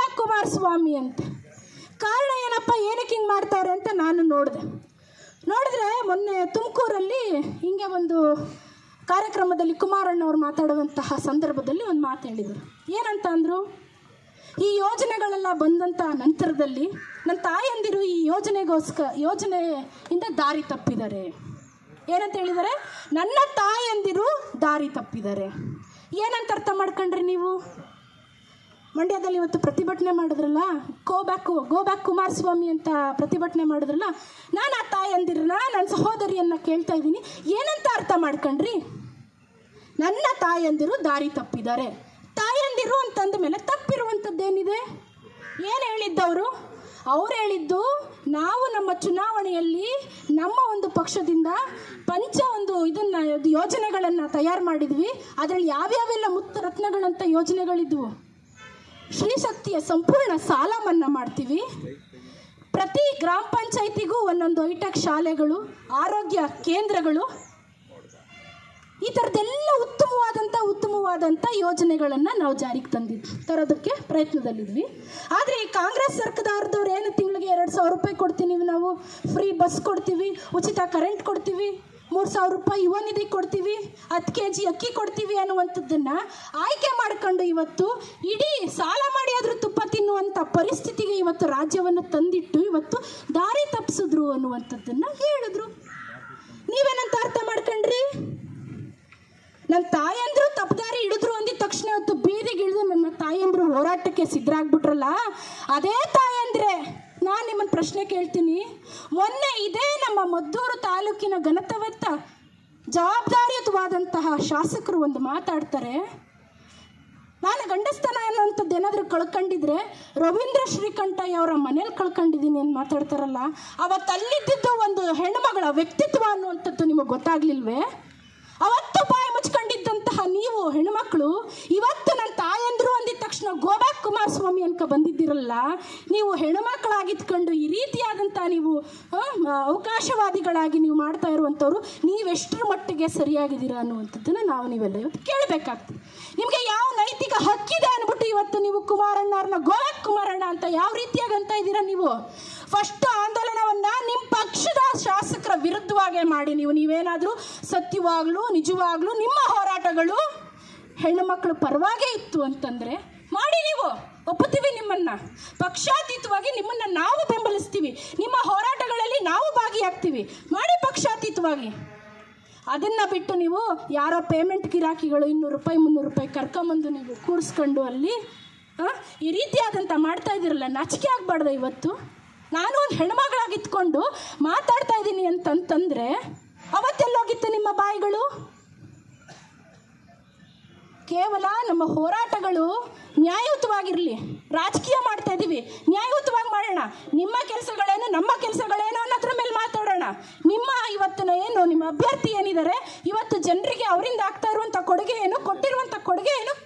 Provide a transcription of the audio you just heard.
ಕುಮಾರಸ್ವಾಮಿ ಅಂತ. ಕಾರಣ ಏನಪ್ಪ, ಏನಕ್ಕೆ ಹಿಂಗೆ ಮಾಡ್ತಾರೆ ಅಂತ ನಾನು ನೋಡಿದ್ರೆ ಮೊನ್ನೆ ತುಮಕೂರಲ್ಲಿ ಹಿಂಗೆ ಒಂದು ಕಾರ್ಯಕ್ರಮದಲ್ಲಿ ಕುಮಾರಣ್ಣವ್ರು ಮಾತಾಡುವಂತಹ ಸಂದರ್ಭದಲ್ಲಿ ಒಂದು ಮಾತು ಹೇಳಿದರು. ಏನಂತ ಅಂದರು, ಈ ಯೋಜನೆಗಳೆಲ್ಲ ಬಂದಂಥ ನಂತರದಲ್ಲಿ ನನ್ನ ತಾಯಂದಿರು ಈ ಯೋಜನೆಯಿಂದ ದಾರಿ ತಪ್ಪಿದ್ದಾರೆ. ಏನಂತ ಹೇಳಿದ್ದಾರೆ? ನನ್ನ ತಾಯಂದಿರು ದಾರಿ ತಪ್ಪಿದ್ದಾರೆ. ಏನಂತ ಅರ್ಥ ಮಾಡ್ಕೊಂಡ್ರಿ ನೀವು? ಮಂಡ್ಯದಲ್ಲಿ ಇವತ್ತು ಪ್ರತಿಭಟನೆ ಮಾಡಿದ್ರಲ್ಲ, ಗೋ ಬ್ಯಾಕ್ ಕುಮಾರಸ್ವಾಮಿ ಅಂತ ಪ್ರತಿಭಟನೆ ಮಾಡಿದ್ರಲ್ಲ, ನಾನು ಆ ತಾಯಂದಿರನ್ನ, ನನ್ನ ಸಹೋದರಿಯನ್ನು ಕೇಳ್ತಾ ಇದ್ದೀನಿ, ಏನಂತ ಅರ್ಥ ಮಾಡ್ಕೊಂಡ್ರಿ? ನನ್ನ ತಾಯಂದಿರು ದಾರಿ ತಪ್ಪಿದ್ದಾರೆ. ತಾಯಂದಿರು ಅಂತಂದ ಮೇಲೆ ತಪ್ಪಿರುವಂಥದ್ದೇನಿದೆ? ಏನು ಹೇಳಿದ್ದವರು? ಅವ್ರು ಹೇಳಿದ್ದು, ನಾವು ನಮ್ಮ ಚುನಾವಣೆಯಲ್ಲಿ ನಮ್ಮ ಒಂದು ಪಕ್ಷದಿಂದ ಯೋಜನೆಗಳನ್ನು ತಯಾರು ಮಾಡಿದ್ವಿ. ಅದರಲ್ಲಿ ಯಾವ್ಯಾವೆಲ್ಲ ಮುತ್ತರತ್ನಗಳಂತ ಯೋಜನೆಗಳಿದ್ವು. ಶ್ರೀಶಕ್ತಿಯ ಸಂಪೂರ್ಣ ಸಾಲ ಮನ್ನಾ ಮಾಡ್ತೀವಿ. ಪ್ರತಿ ಗ್ರಾಮ ಪಂಚಾಯಿತಿಗೂ ಒಂದೊಂದು ಹೈಟೆಕ್ ಶಾಲೆಗಳು, ಆರೋಗ್ಯ ಕೇಂದ್ರಗಳು, ಈ ಥರದ್ದೆಲ್ಲ ಉತ್ತಮವಾದಂಥ ಯೋಜನೆಗಳನ್ನು ನಾವು ಜಾರಿಗೆ ತರೋದಕ್ಕೆ ಪ್ರಯತ್ನದಲ್ಲಿದ್ವಿ. ಆದರೆ ಈ ಕಾಂಗ್ರೆಸ್ ಸರ್ಕಾರದವ್ರು ಏನು ತಿಂಗಳಿಗೆ 2,000 ರೂಪಾಯಿ ಕೊಡ್ತೀವಿ ನಾವು, ಫ್ರೀ ಬಸ್ ಕೊಡ್ತೀವಿ, ಉಚಿತ ಕರೆಂಟ್ ಕೊಡ್ತೀವಿ, 3,000 ರೂಪಾಯಿ ಯುವ ನಿಧಿ ಕೊಡ್ತೀವಿ, 10 kg ಅಕ್ಕಿ ಕೊಡ್ತೀವಿ ಅನ್ನುವಂಥದ್ದನ್ನು ಆಯ್ಕೆ ಮಾಡ್ಕೊಂಡು ಇವತ್ತು ಇಡೀ ಸಾಲ ಮಾಡಿ ಆದರೂ ತುಪ್ಪ ತಿನ್ನುವಂಥ ಪರಿಸ್ಥಿತಿಗೆ ಇವತ್ತು ರಾಜ್ಯವನ್ನು ತಂದಿಟ್ಟು ಇವತ್ತು ದಾರಿ ತಪ್ಪಿಸಿದ್ರು ಅನ್ನುವಂಥದ್ದನ್ನು ಹೇಳಿದ್ರು. ನೀವೇನಂತ ಅರ್ಥ ಮಾಡ್ಕೊಂಡ್ರಿ? ನನ್ನ ತಾಯಂದ್ರು ತಪ್ಪದಾರಿ ಹಿಡಿದ್ರು ಅಂದಿದ ತಕ್ಷಣ ಇವತ್ತು ಬೀದಿಗೆ ಇಳಿದು ನನ್ನ ತಾಯಂದ್ರು ಹೋರಾಟಕ್ಕೆ ಸಿದ್ಧರಾಗ್ಬಿಟ್ರಲ್ಲ, ಅದೇ ತಾಯಂದ್ರೆ ನಾನು ನಿಮ್ಮನ್ನು ಪ್ರಶ್ನೆ ಕೇಳ್ತೀನಿ. ಮೊನ್ನೆ ಇದೇ ನಮ್ಮ ಮದ್ದೂರು ತಾಲೂಕಿನ ಘನತೆವೆತ್ತ ಜವಾಬ್ದಾರಿಯುತವಾದಂತಹ ಶಾಸಕರು ಒಂದು ಮಾತಾಡ್ತಾರೆ, ನಾನು ಗಂಡಸ್ತನ ಅನ್ನೋಂಥದ್ದು ಏನಾದರೂ ಕಳ್ಕೊಂಡಿದ್ರೆ ರವೀಂದ್ರ ಶ್ರೀಕಂಠಯ್ಯ ಅವರ ಮನೇಲಿ ಕಳ್ಕೊಂಡಿದ್ದೀನಿ ಅಂತ ಮಾತಾಡ್ತಾರಲ್ಲ, ಅವತ್ತು ಅಲ್ಲಿದ್ದು ಒಂದು ಹೆಣ್ಣುಮಗಳ ವ್ಯಕ್ತಿತ್ವ ಅನ್ನುವಂಥದ್ದು ನಿಮಗೆ ಗೊತ್ತಾಗ್ಲಿಲ್ವೇ? ಅವತ್ತು ಬಾಯಿ ಮುಚ್ಕೊಂಡಿದ್ದಂತಹ ನೀವು ಹೆಣ್ಣುಮಕ್ಕಳು ಇವತ್ತು ನನ್ನ ತಾಯಂದ್ರು ಅಂದಿದ ತಕ್ಷಣ ಗೋ ಬ್ಯಾಕ್ ಕುಮಾರಸ್ವಾಮಿ ಅನ್ಕ ಬಂದಿದ್ದೀರಲ್ಲ, ನೀವು ಹೆಣ್ಣುಮಕ್ಕಳಾಗಿದ್ಕೊಂಡು ಈ ರೀತಿಯಾದಂಥ ನೀವು ಅವಕಾಶವಾದಿಗಳಾಗಿ ನೀವು ಮಾಡ್ತಾ ಇರುವಂಥವ್ರು ನೀವೆಷ್ಟರ ಮಟ್ಟಿಗೆ ಸರಿಯಾಗಿದ್ದೀರಾ ಅನ್ನುವಂಥದ್ದನ್ನು ನೀವೆಲ್ಲ ಇವತ್ತು ಕೇಳಬೇಕಾಗ್ತದೆ. ನಿಮಗೆ ಯಾವ ನೈತಿಕ ಹಕ್ಕಿದೆ ಅಂದ್ಬಿಟ್ಟು ಇವತ್ತು ನೀವು ಕುಮಾರಣ್ಣವ್ರನ್ನ ಗೋ ಬ್ಯಾಕ್ ಕುಮಾರಣ್ಣ ಅಂತ ಯಾವ ರೀತಿಯಾಗಿ ಅಂತ ಇದ್ದೀರಾ? ನೀವು ಫಸ್ಟ್ ಆಂದೋಲನವನ್ನು ನಿಮ್ಮ ಪಕ್ಷದ ಶಾಸಕರ ವಿರುದ್ಧವಾಗೇ ಮಾಡಿ. ನೀವೇನಾದರೂ ಸತ್ಯವಾಗ್ಲೂ ನಿಜವಾಗ್ಲೂ ನಿಮ್ಮ ಹೋರಾಟಗಳು ಹೆಣ್ಣು ಮಕ್ಕಳು ಪರವಾಗೇ ಇತ್ತು ಅಂತಂದರೆ ಮಾಡಿ, ನೀವು ಒಪ್ಪುತ್ತೀವಿ ನಿಮ್ಮನ್ನು. ಪಕ್ಷಾತೀತವಾಗಿ ನಿಮ್ಮನ್ನು ನಾವು ಬೆಂಬಲಿಸ್ತೀವಿ, ನಿಮ್ಮ ಹೋರಾಟಗಳಲ್ಲಿ ನಾವು ಭಾಗಿಯಾಗ್ತೀವಿ, ಮಾಡಿ ಪಕ್ಷಾತೀತವಾಗಿ. ಅದನ್ನು ಬಿಟ್ಟು ನೀವು ಯಾರೋ ಪೇಮೆಂಟ್ ಗಿರಾಕಿಗಳು 200 ರೂಪಾಯಿ 300 ರೂಪಾಯಿ ಕರ್ಕೊಂಬಂದು ನೀವು ಕೂಡಿಸ್ಕೊಂಡು ಅಲ್ಲಿ ಈ ರೀತಿಯಾದಂಥ ಮಾಡ್ತಾ ಇದ್ದೀರಲ್ಲ, ನಾಚಿಕೆ ಆಗಬಾರ್ದು. ಇವತ್ತು ನಾನು ಒಂದು ಹೆಣ್ಮಗಳಾಗಿತ್ಕೊಂಡು ಮಾತಾಡ್ತಾ ಇದ್ದೀನಿ ಅಂತಂತಂದರೆ ಅವತ್ತೆಲ್ಲೋಗಿತ್ತು ನಿಮ್ಮ ಬಾಯಿಗಳು? ಕೇವಲ ನಮ್ಮ ಹೋರಾಟಗಳು ನ್ಯಾಯಯುತವಾಗಿರಲಿ. ರಾಜಕೀಯ ಮಾಡ್ತಾ ಇದ್ದೀವಿ, ನ್ಯಾಯಯುತವಾಗಿ ಮಾಡೋಣ. ನಿಮ್ಮ ಕೆಲಸಗಳೇನು ನಮ್ಮ ಕೆಲಸಗಳೇನು ಅನ್ನೋದ್ರ ಮೇಲೆ ಮಾತಾಡೋಣ. ನಿಮ್ಮ ಇವತ್ತಿನ ಏನು ನಿಮ್ಮ ಅಭ್ಯರ್ಥಿ ಏನಿದ್ದಾರೆ, ಇವತ್ತು ಜನರಿಗೆ ಅವರಿಂದ ಆಗ್ತಾ ಇರುವಂಥ ಕೊಡುಗೆ ಏನು, ಕೊಟ್ಟಿರುವಂಥ ಕೊಡುಗೆ ಏನು,